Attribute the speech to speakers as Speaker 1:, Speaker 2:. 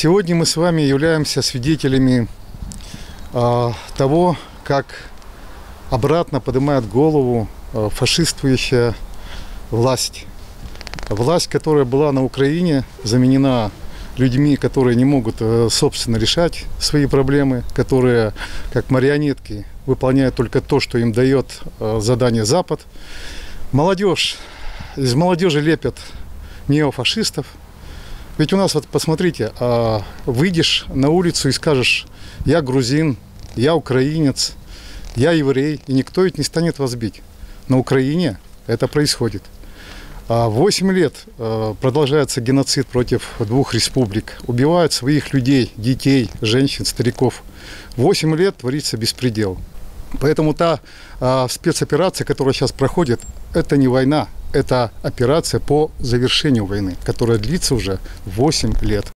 Speaker 1: Сегодня мы с вами являемся свидетелями того, как обратно поднимает голову фашистующая власть. Власть, которая была на Украине, заменена людьми, которые не могут собственно решать свои проблемы, которые как марионетки выполняют только то, что им дает задание Запад. Молодежь, из молодежи лепят неофашистов. Ведь у нас, вот посмотрите, выйдешь на улицу и скажешь: я грузин, я украинец, я еврей, и никто ведь не станет вас бить. На Украине это происходит. 8 лет продолжается геноцид против двух республик. Убивают своих людей, детей, женщин, стариков. 8 лет творится беспредел. Поэтому та спецоперация, которая сейчас проходит, это не война, это операция по завершению войны, которая длится уже 8 лет.